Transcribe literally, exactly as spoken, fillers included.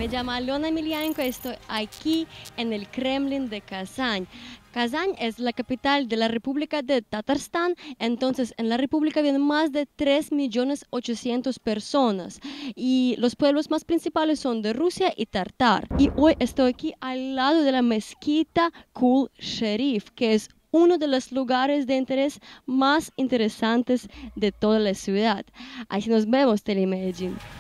Me llamo Alona Emelianenko, estoy aquí en el Kremlin de Kazán. Kazán es la capital de la República de Tatarstán, entonces en la República viven más de tres millones ochocientas mil personas y los pueblos más principales son de Rusia y Tartar. Y hoy estoy aquí al lado de la mezquita Kul Sherif, que es uno de los lugares de interés más interesantes de toda la ciudad. Así nos vemos, Telemedellín.